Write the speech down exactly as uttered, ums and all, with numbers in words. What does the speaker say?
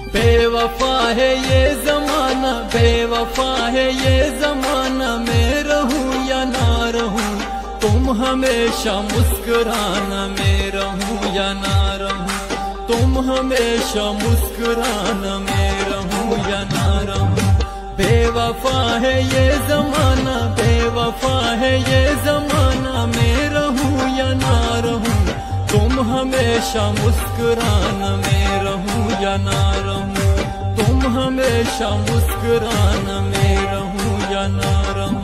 बेवफा है ये जमाना, बेवफा है ये जमाना, मैं रहूं या ना रहूं, तुम हमेशा मुस्कुराना, मैं रहूं या ना रहूं, तुम हमेशा मुस्कुराना, मैं रहूं या ना रहूं। बेवफा है ये जमाना, बेवफा है ये जमाना, मैं रहूं या ना रहूं, तुम हमेशा मुस्कुराना, मैं रहूं या ना रहूं, तुम हमेशा मुस्कुराना, मैं रहूं या ना रहूं।